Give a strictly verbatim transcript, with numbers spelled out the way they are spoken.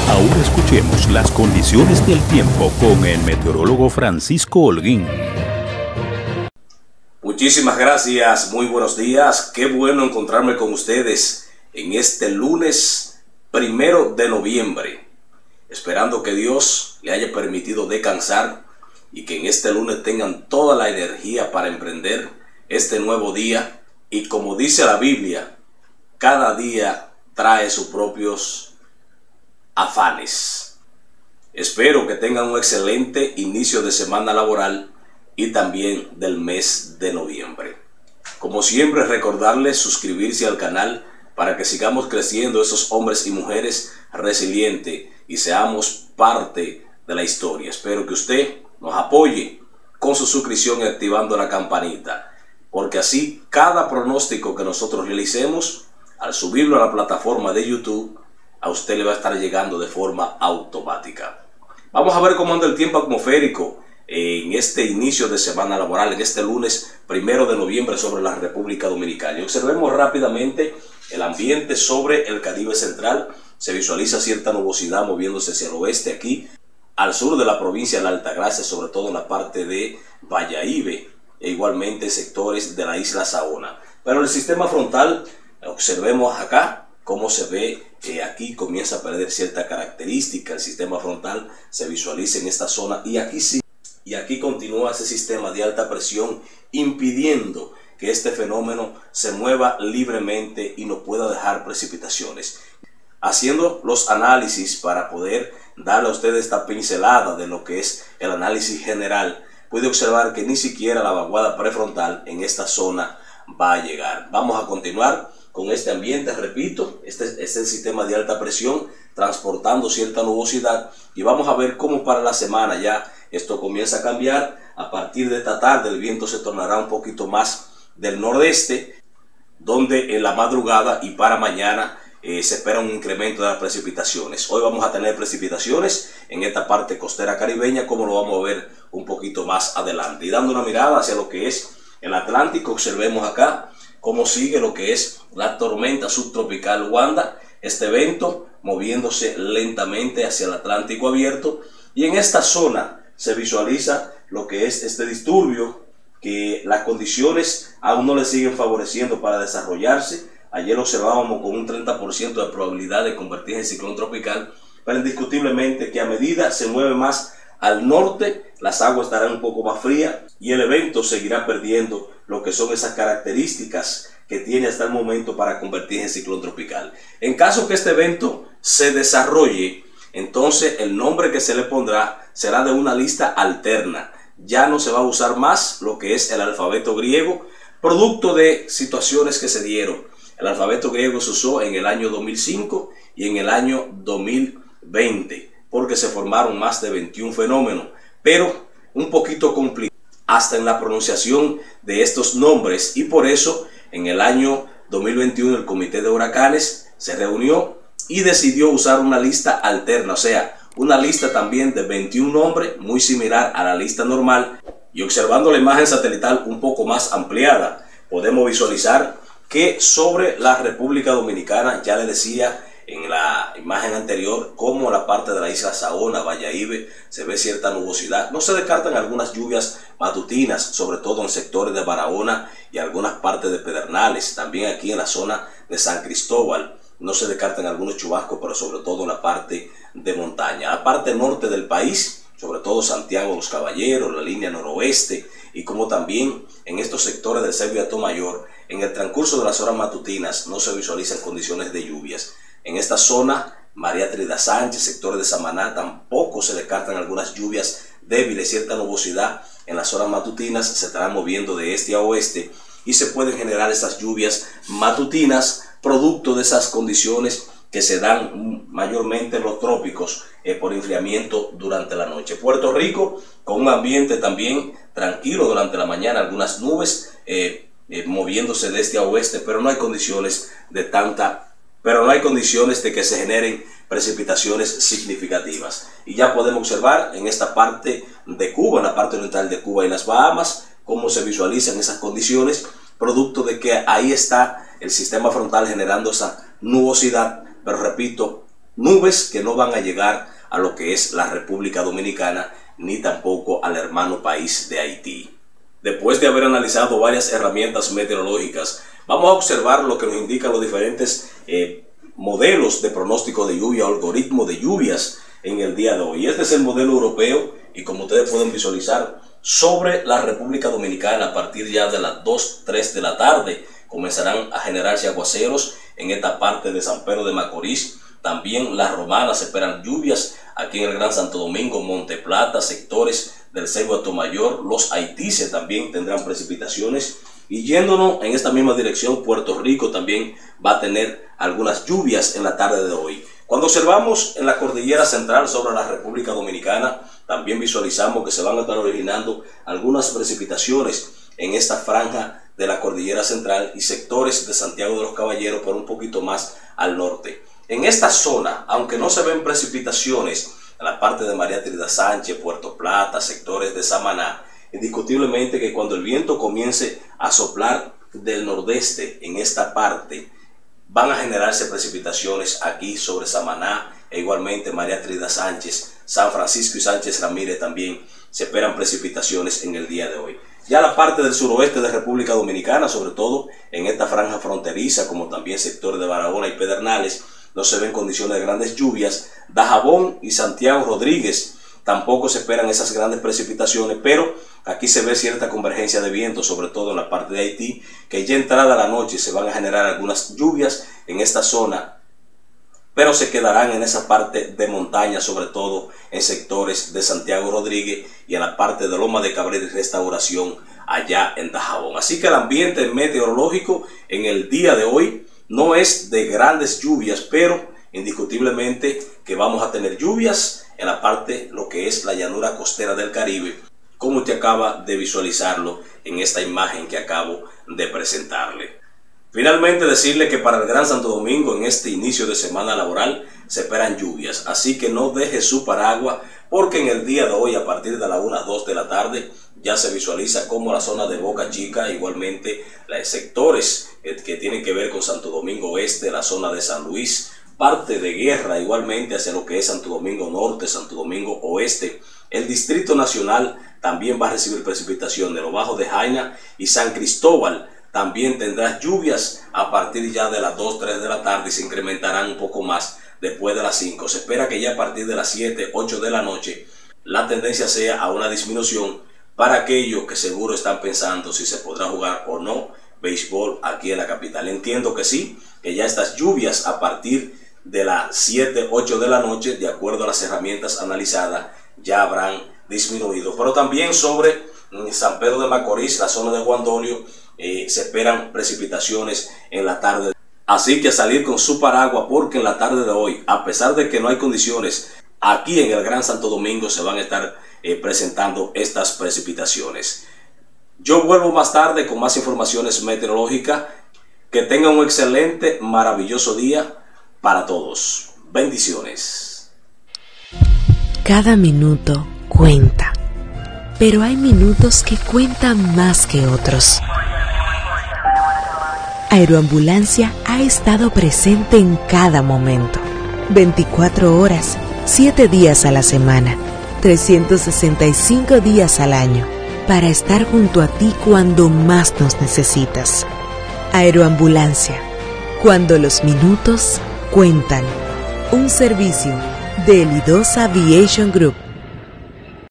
Ahora escuchemos las condiciones del tiempo con el meteorólogo Francisco Holguín. Muchísimas gracias, muy buenos días. Qué bueno encontrarme con ustedes en este lunes primero de noviembre. Esperando que Dios le haya permitido descansar y que en este lunes tengan toda la energía para emprender este nuevo día. Y como dice la Biblia, cada día trae sus propios afanes. Espero que tengan un excelente inicio de semana laboral y también del mes de noviembre. Como siempre, recordarles suscribirse al canal para que sigamos creciendo esos hombres y mujeres resilientes y seamos parte de la historia. Espero que usted nos apoye con su suscripción y activando la campanita, porque así cada pronóstico que nosotros realicemos, al subirlo a la plataforma de YouTube, a usted le va a estar llegando de forma automática. Vamos a ver cómo anda el tiempo atmosférico en este inicio de semana laboral, en este lunes primero de noviembre sobre la República Dominicana. Y observemos rápidamente el ambiente sobre el Caribe central. Se visualiza cierta nubosidad moviéndose hacia el oeste aquí, al sur de la provincia de la Altagracia, sobre todo en la parte de Bayahíbe, e igualmente sectores de la isla Saona. Pero el sistema frontal, observemos acá cómo se ve, eh, aquí comienza a perder cierta característica. El sistema frontal se visualiza en esta zona y aquí sí, y aquí continúa ese sistema de alta presión impidiendo que este fenómeno se mueva libremente y no pueda dejar precipitaciones. Haciendo los análisis para poder darle a ustedes esta pincelada de lo que es el análisis general, puede observar que ni siquiera la vaguada prefrontal en esta zona va a llegar. Vamos a continuar con este ambiente, repito, este, este es el sistema de alta presión transportando cierta nubosidad y vamos a ver cómo para la semana ya esto comienza a cambiar. A partir de esta tarde el viento se tornará un poquito más del nordeste, donde en la madrugada y para mañana eh, se espera un incremento de las precipitaciones. Hoy vamos a tener precipitaciones en esta parte costera caribeña, como lo vamos a ver un poquito más adelante. Y dando una mirada hacia lo que es el Atlántico, observemos acá cómo sigue lo que es la tormenta subtropical Wanda, este evento moviéndose lentamente hacia el Atlántico abierto, y en esta zona se visualiza lo que es este disturbio, que las condiciones aún no le siguen favoreciendo para desarrollarse. Ayer observábamos con un treinta por ciento de probabilidad de convertirse en ciclón tropical, pero indiscutiblemente que a medida se mueve más al norte, las aguas estarán un poco más frías y el evento seguirá perdiendo lo que son esas características que tiene hasta el momento para convertirse en ciclón tropical. En caso que este evento se desarrolle, entonces el nombre que se le pondrá será de una lista alterna. Ya no se va a usar más lo que es el alfabeto griego, producto de situaciones que se dieron. El alfabeto griego se usó en el año dos mil cinco y en el año dos mil veinte, porque se formaron más de veintiún fenómenos, pero un poquito complicado hasta en la pronunciación de estos nombres, y por eso en el año dos mil veintiuno el Comité de Huracanes se reunió y decidió usar una lista alterna, o sea, una lista también de veintiún nombres, muy similar a la lista normal. Y observando la imagen satelital un poco más ampliada, podemos visualizar que sobre la República Dominicana, ya le decía en la imagen anterior, como la parte de la isla Saona, Bayahíbe, se ve cierta nubosidad. No se descartan algunas lluvias matutinas, sobre todo en sectores de Barahona y algunas partes de Pedernales. También aquí en la zona de San Cristóbal no se descartan algunos chubascos, pero sobre todo en la parte de montaña. La parte norte del país, sobre todo Santiago de los Caballeros, la línea noroeste, y como también en estos sectores del Ceibo y Atomayor, en el transcurso de las horas matutinas no se visualizan condiciones de lluvias. En esta zona, María Trinidad Sánchez, sectores de Samaná, tampoco se descartan algunas lluvias débiles, cierta nubosidad en las horas matutinas se estarán moviendo de este a oeste y se pueden generar esas lluvias matutinas producto de esas condiciones que se dan mayormente en los trópicos eh, por enfriamiento durante la noche. Puerto Rico con un ambiente también tranquilo durante la mañana, algunas nubes eh, eh, moviéndose de este a oeste, pero no hay condiciones de tanta pero no hay condiciones de que se generen precipitaciones significativas. Y ya podemos observar en esta parte de Cuba, en la parte oriental de Cuba y las Bahamas, cómo se visualizan esas condiciones, producto de que ahí está el sistema frontal generando esa nubosidad, pero repito, Nubes que no van a llegar a lo que es la República Dominicana ni tampoco al hermano país de Haití. Después de haber analizado varias herramientas meteorológicas, vamos a observar lo que nos indican los diferentes eh, modelos de pronóstico de lluvia, algoritmo de lluvias en el día de hoy. Este es el modelo europeo y como ustedes pueden visualizar, sobre la República Dominicana a partir ya de las dos, tres de la tarde comenzarán a generarse aguaceros en esta parte de San Pedro de Macorís. También las Romanas esperan lluvias aquí en el Gran Santo Domingo, Monte Plata, sectores del Ceibo Atomayor, los Haitises también tendrán precipitaciones. Y yéndonos en esta misma dirección, Puerto Rico también va a tener algunas lluvias en la tarde de hoy. Cuando observamos en la cordillera central sobre la República Dominicana, también visualizamos que se van a estar originando algunas precipitaciones en esta franja de la cordillera central y sectores de Santiago de los Caballeros, pero un poquito más al norte. En esta zona, aunque no se ven precipitaciones en la parte de María Trinidad Sánchez, Puerto Plata, sectores de Samaná, indiscutiblemente que cuando el viento comience a soplar del nordeste en esta parte, van a generarse precipitaciones aquí sobre Samaná e igualmente María Trinidad Sánchez, San Francisco y Sánchez Ramírez también se esperan precipitaciones en el día de hoy. Ya la parte del suroeste de República Dominicana, sobre todo en esta franja fronteriza, como también sectores de Barahona y Pedernales, no se ven condiciones de grandes lluvias. Dajabón y Santiago Rodríguez tampoco se esperan esas grandes precipitaciones, pero aquí se ve cierta convergencia de viento, sobre todo en la parte de Haití, que ya entrada la noche se van a generar algunas lluvias en esta zona, pero se quedarán en esa parte de montaña, sobre todo en sectores de Santiago Rodríguez y en la parte de Loma de Cabrera y Restauración allá en Dajabón. Así que el ambiente meteorológico en el día de hoy no es de grandes lluvias, pero indiscutiblemente que vamos a tener lluvias en la parte, lo que es la llanura costera del Caribe, como usted acaba de visualizarlo en esta imagen que acabo de presentarle. Finalmente decirle que para el Gran Santo Domingo en este inicio de semana laboral se esperan lluvias, así que no deje su paraguas porque en el día de hoy a partir de la una, dos de la tarde ya se visualiza como la zona de Boca Chica, igualmente los sectores que tienen que ver con Santo Domingo Oeste, la zona de San Luis, parte de Guerra igualmente hacia lo que es Santo Domingo Norte, Santo Domingo Oeste. El Distrito Nacional también va a recibir precipitación de lo bajo de Jaina y San Cristóbal. También tendrá lluvias a partir ya de las dos, tres de la tarde y se incrementarán un poco más después de las cinco. Se espera que ya a partir de las siete, ocho de la noche la tendencia sea a una disminución para aquellos que seguro están pensando si se podrá jugar o no béisbol aquí en la capital. Entiendo que sí, que ya estas lluvias a partir de las siete, ocho de la noche, de acuerdo a las herramientas analizadas, ya habrán disminuido. Pero también sobre San Pedro de Macorís, la zona de Juan Dolio, eh, se esperan precipitaciones en la tarde. Así que a salir con su paraguas porque en la tarde de hoy, a pesar de que no hay condiciones, aquí en el Gran Santo Domingo se van a estar eh, presentando estas precipitaciones. Yo vuelvo más tarde con más informaciones meteorológicas. Que tengan un excelente, maravilloso día para todos. Bendiciones. Cada minuto cuenta, pero hay minutos que cuentan más que otros. Aeroambulancia ha estado presente en cada momento, veinticuatro horas, siete días a la semana, trescientos sesenta y cinco días al año, para estar junto a ti cuando más nos necesitas. Aeroambulancia, cuando los minutos cuentan. Un servicio de Elidosa Aviation Group.